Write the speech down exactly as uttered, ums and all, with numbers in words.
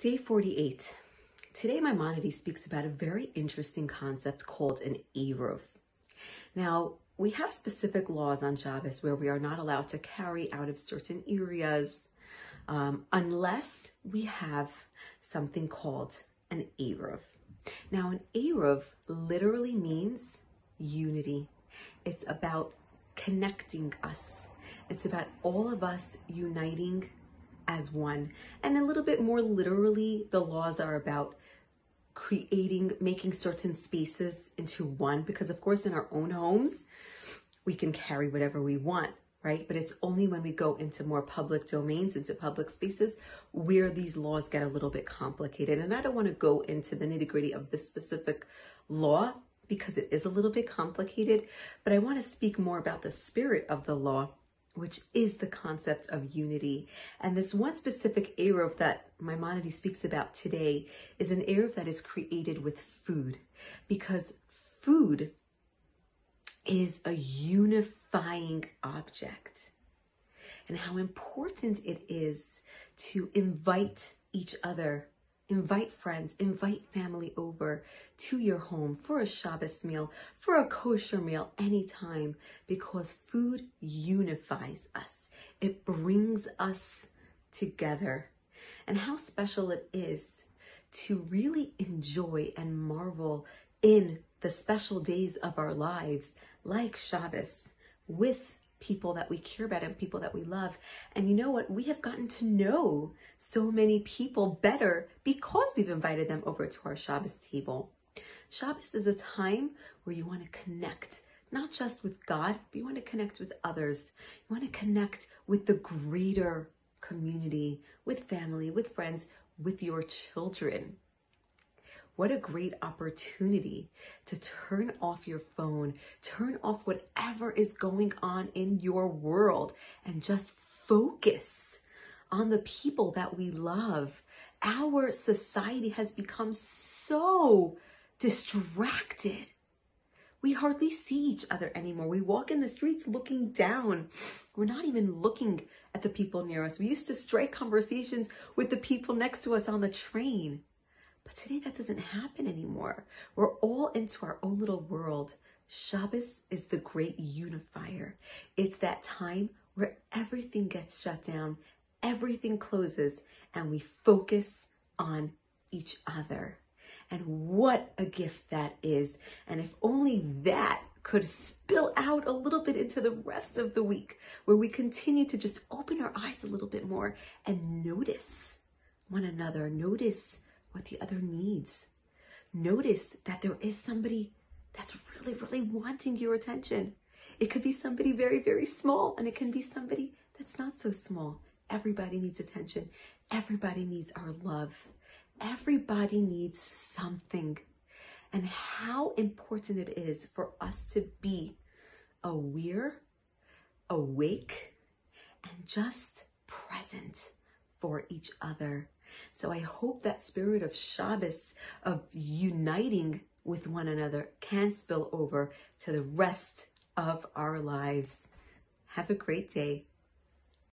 Day forty-eight. Today Maimonides speaks about a very interesting concept called an Eruv. Now, we have specific laws on Shabbos where we are not allowed to carry out of certain areas um, unless we have something called an Eruv. Now, an Eruv literally means unity. It's about connecting us. It's about all of us uniting as one. And a little bit more literally, the laws are about creating, making certain spaces into one, because of course in our own homes, we can carry whatever we want, right? But it's only when we go into more public domains, into public spaces, where these laws get a little bit complicated. And I don't want to go into the nitty-gritty of this specific law because it is a little bit complicated, but I want to speak more about the spirit of the law, which is the concept of unity. And this one specific Eruv that Maimonides speaks about today is an Eruv that is created with food, because food is a unifying object, and how important it is to invite each other, invite friends, invite family over to your home for a Shabbos meal, for a kosher meal, anytime, because food unifies us. It brings us together. And how special it is to really enjoy and marvel in the special days of our lives, like Shabbos, with people that we care about and people that we love. And you know what? We have gotten to know so many people better because we've invited them over to our Shabbos table. Shabbos is a time where you want to connect, not just with God, but you want to connect with others. You want to connect with the greater community, with family, with friends, with your children. What a great opportunity to turn off your phone, turn off whatever is going on in your world, and just focus on the people that we love. Our society has become so distracted. We hardly see each other anymore. We walk in the streets looking down. We're not even looking at the people near us. We used to strike conversations with the people next to us on the train. But today that doesn't happen anymore. We're all into our own little world. Shabbos is the great unifier. It's that time where everything gets shut down, everything closes, and we focus on each other. And what a gift that is. And if only that could spill out a little bit into the rest of the week, where we continue to just open our eyes a little bit more and notice one another, notice what the other needs. Notice that there is somebody that's really, really wanting your attention. It could be somebody very, very small, and it can be somebody that's not so small. Everybody needs attention. Everybody needs our love. Everybody needs something. And how important it is for us to be aware, awake, and just present for each other. So I hope that spirit of Shabbos, of uniting with one another, can spill over to the rest of our lives. Have a great day.